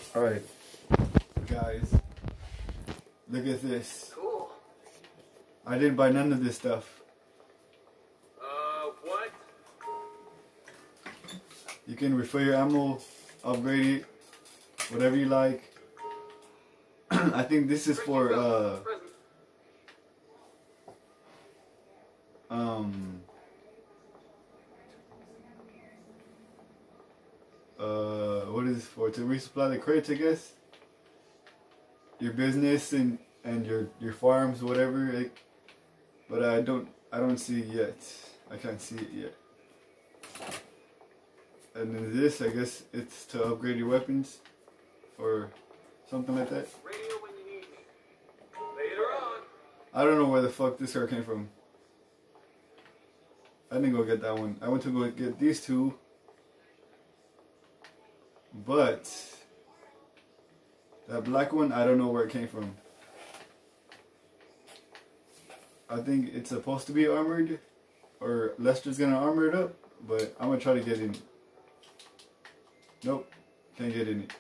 Alright, guys, look at this. Cool. I didn't buy none of this stuff. What? You can refill your ammo, upgrade it, whatever you like. I think this is for, what is it for? To resupply the crates, I guess. Your business and your farms, whatever. Like, but I don't see it yet. I can't see it yet. And then this, I guess, it's to upgrade your weapons, or something like that. Radio when you need me. Later on. I don't know where the fuck this car came from. I didn't go get that one. I went to go get these two. But that black one, I don't know where it came from. I think it's supposed to be armored, or Lester's gonna armor it up, but I'm gonna try to get in it. Nope, can't get in it.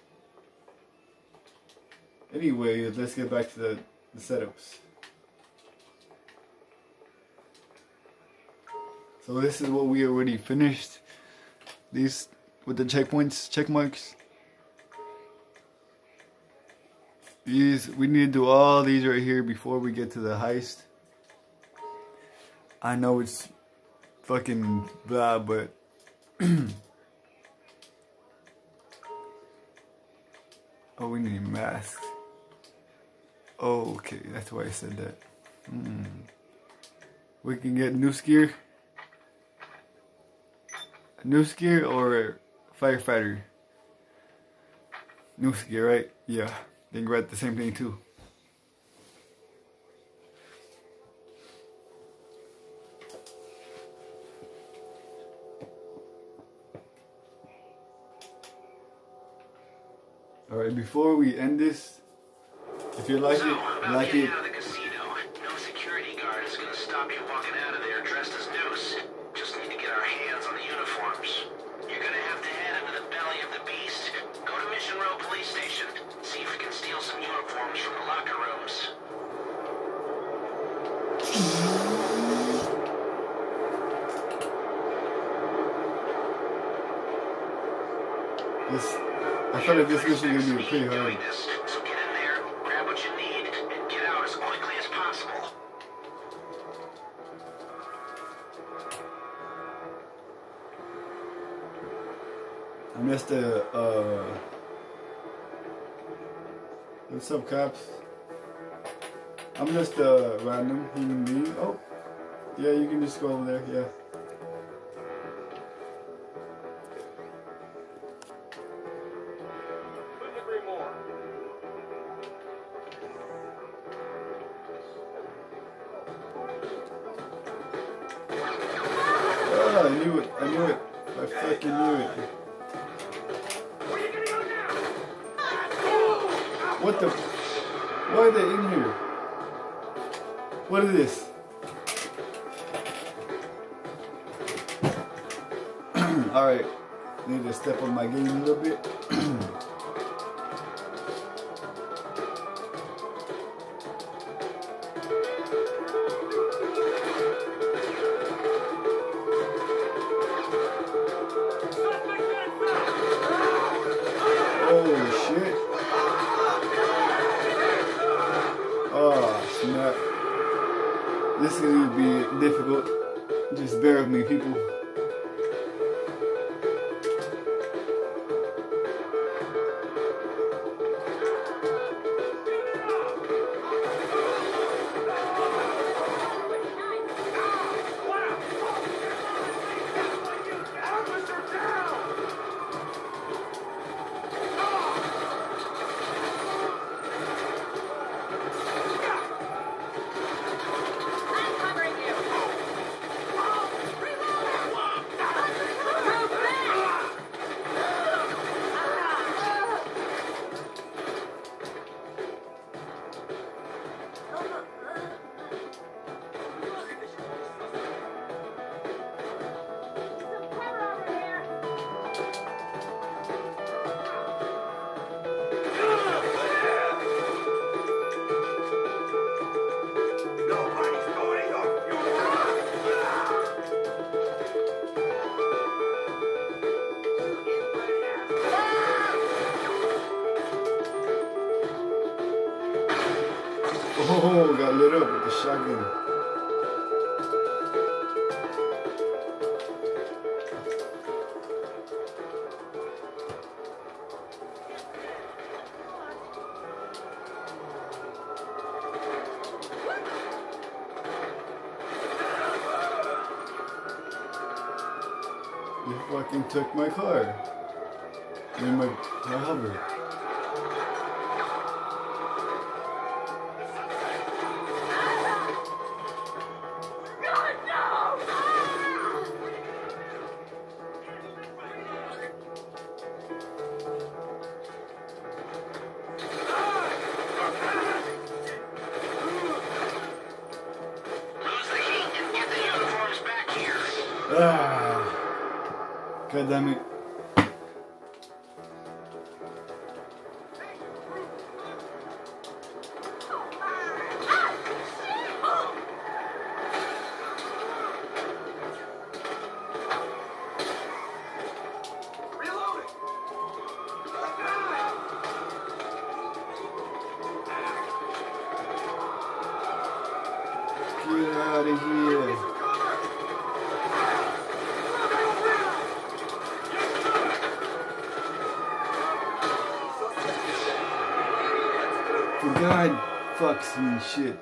Anyway, let's get back to the setups. So this is what we already finished. These with the checkpoints, check marks. These, we need to do all these right here before we get to the heist. I know it's fucking blah, but oh, we need masks. Oh, okay, that's why I said that. We can get Noose gear. Noose gear or firefighter? Noose gear, right? Yeah, I think we're at the same thing too. Alright, before we end this, if you like it, like it. Out of the casino. No security guard is gonna stop you walking out of there dressed as Noose. Just need to get our hands on the uniforms. You're gonna have to head into the belly of the beast. Go to Mission Row Police Station. See if you can steal some uniforms from the locker rooms. I feel like this mission is gonna be pretty hard. So get in there, grab what you need, and get out as quickly as possible. I'm just what's up, cops? I'm just a random human being. Oh, yeah, you can just go over there, yeah. Couldn't agree more. Oh, I knew it, I fucking knew it. Where are you gonna go now? What the? Why are they in here? What is this? Alright, need to step on my game a little bit. Oh shit. Oh snap. This is gonna be difficult. Just bear with me, people. Oh, got lit up with the shotgun. You fucking took my car. I mean, my hover. God damn it. Get out of here. For God fucks me shit.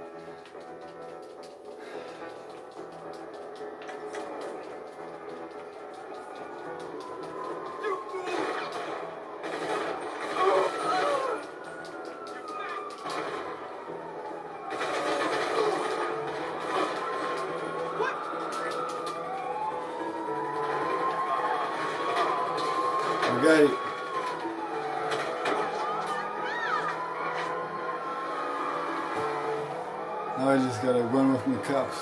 I got it. Now I just gotta run with my cops.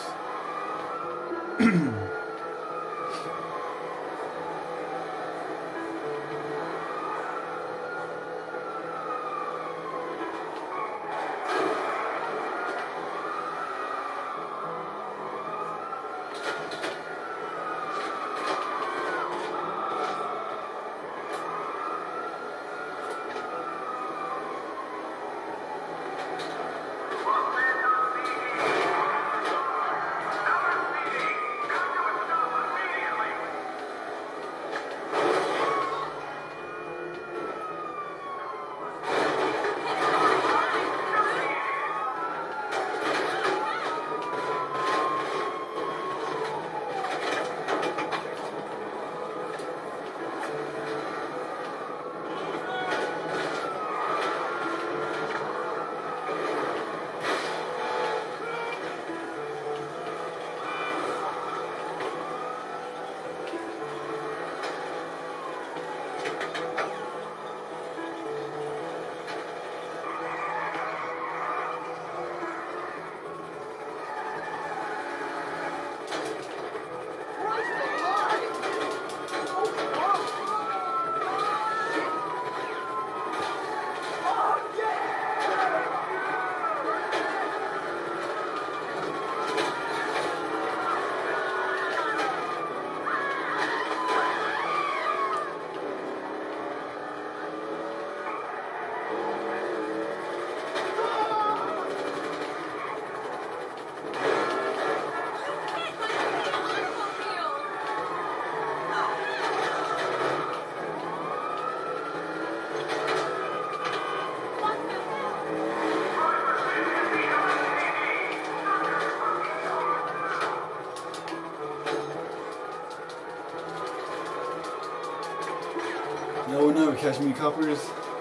No one ever catch me, coppers.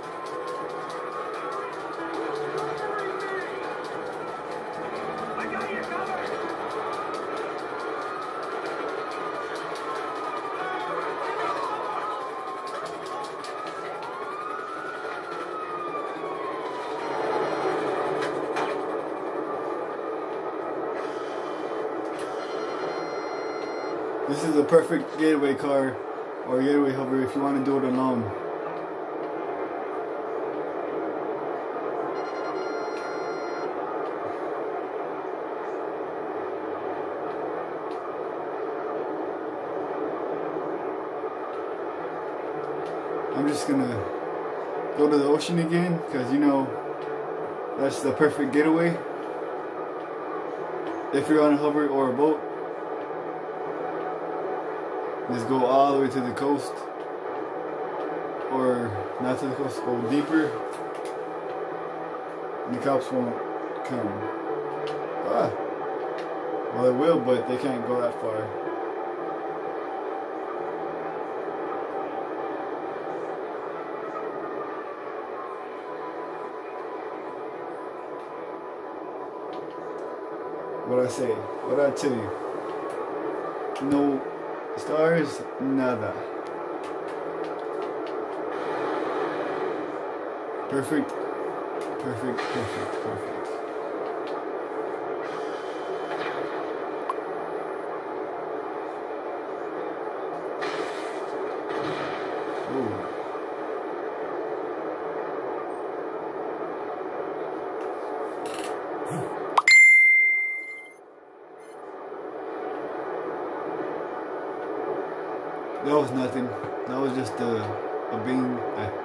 I got you covered! This is a perfect getaway car or getaway hover if you want to do it alone. I'm just gonna go to the ocean again because you know that's the perfect getaway. if you're on a hover or a boat, just go all the way to the coast, or not to the coast, go deeper, and the cops won't come. Well, they will, but they can't go that far. What I say? What I tell you? No stars, nada. Perfect, perfect, perfect, perfect. Ooh. That was nothing. That was just a bean.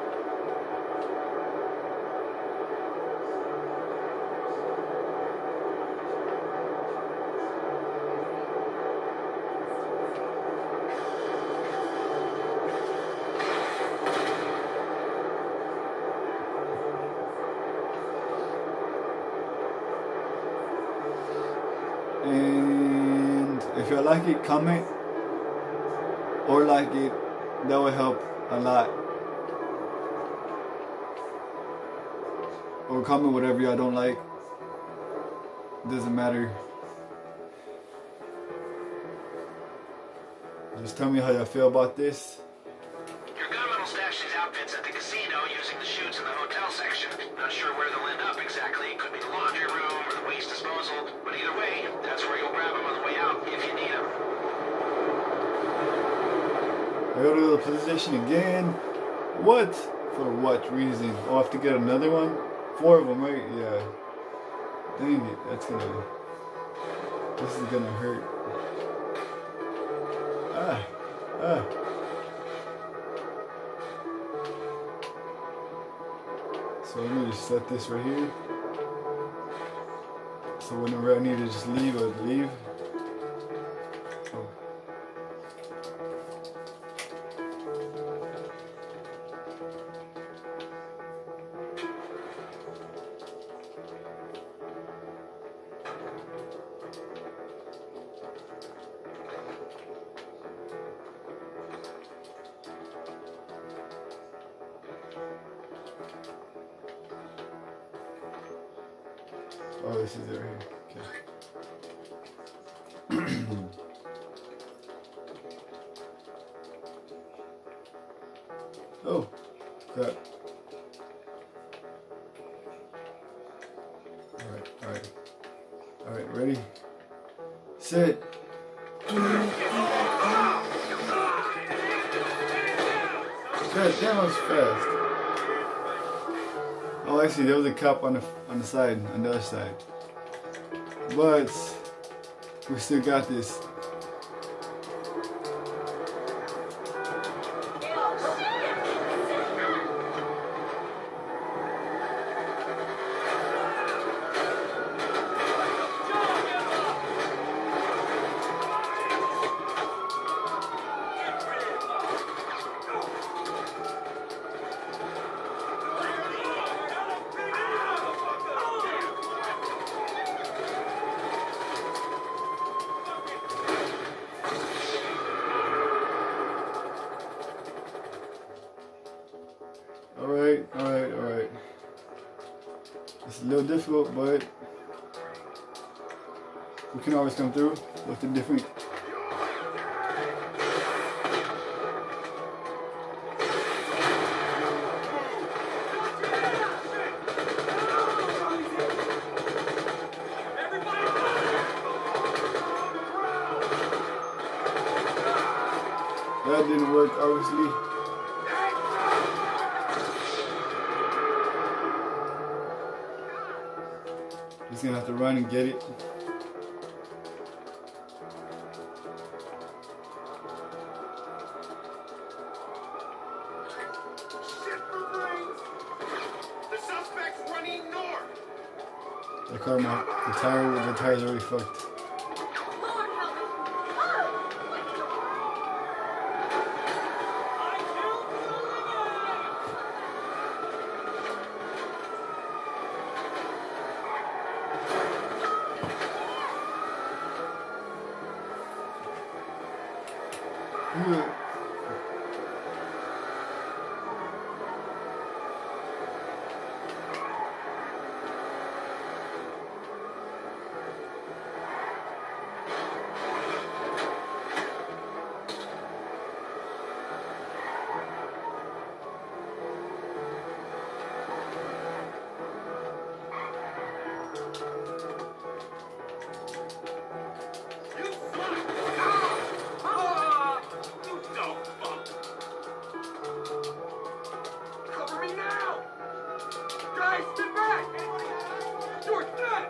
And if you like it, comment or like it. That will help a lot. Or comment whatever y'all don't like. Doesn't matter. Just tell me how y'all feel about this. Your gunman will stash these outfits at the casino using the chutes in the hotel section. Not sure where they'll end up exactly. It could be the laundry room or the waste disposal. But either way, that's where you'll grab them on the way out if you need them. I go to the police station again. What? For what reason? Oh, I have to get another one? 4 of them, right? Yeah. Dang it. That's gonna... This is gonna hurt. So let me just set this right here. So whenever I need to just leave, I'd leave. Oh. Oh, this is it right here. Okay. Oh, crap. Alright, ready? Sit. God damn, I was fast. Oh, actually, there was a cop on the side, on the other side. But we still got this. Alright. It's a little difficult, but we can always come through with the different. That didn't work, obviously. He's gonna have to run and get it. The suspect's running north. The car, the tires already fucked. Hey, sit back! George, back!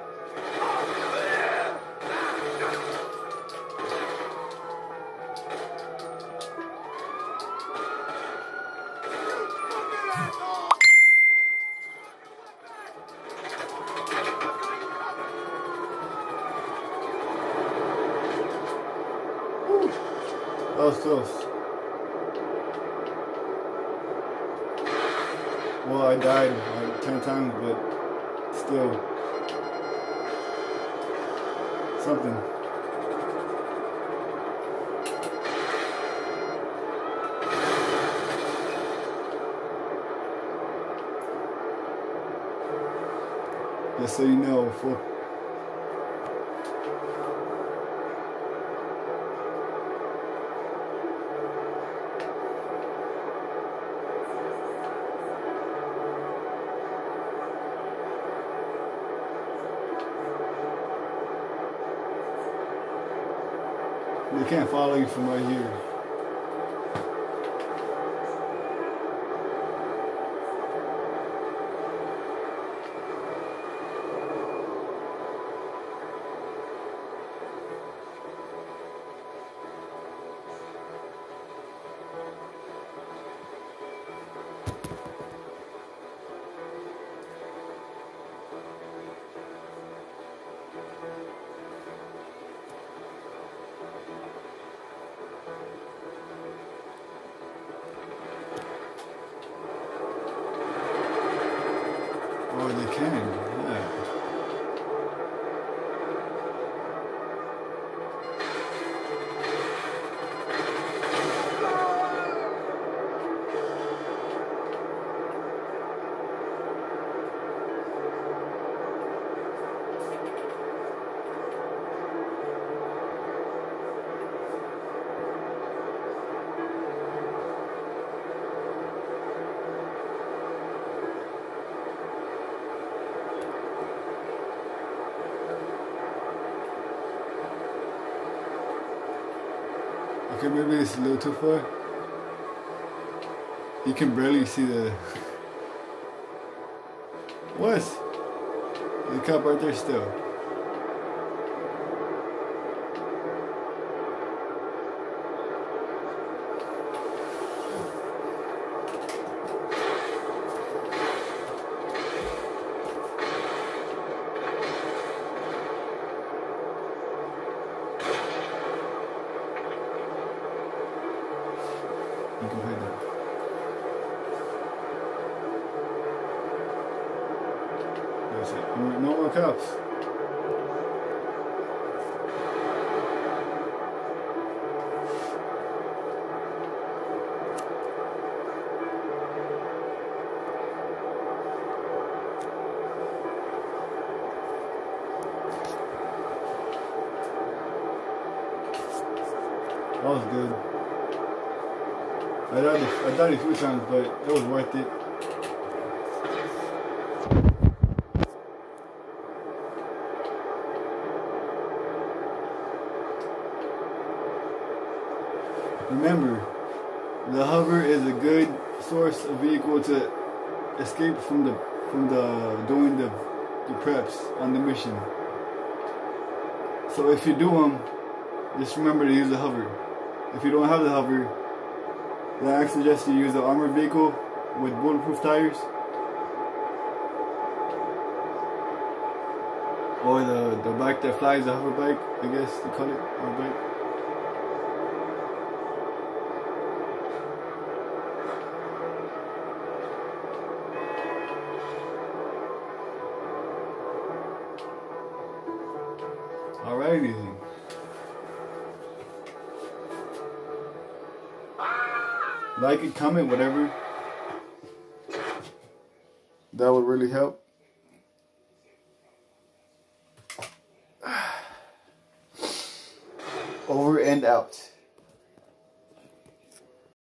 That was close. Well, I died like 10 times, but still. Something. Just so you know, for they can't follow you from right here. Or they can, yeah. Okay, maybe it's a little too far. You can barely see the... What? The cup right there still. You can play that. That's it. No more cups. That was good. I died a few times, but it was worth it. Remember, the hover is a good source of vehicle to escape from doing the preps on the mission. So if you do them, just remember to use the hover. If you don't have the hover, then I suggest you use the armored vehicle with bulletproof tires, or the bike that flies, the hover bike, I guess they call it, hover bike. Alrighty then. Like it, comment, whatever. That would really help. Over and out.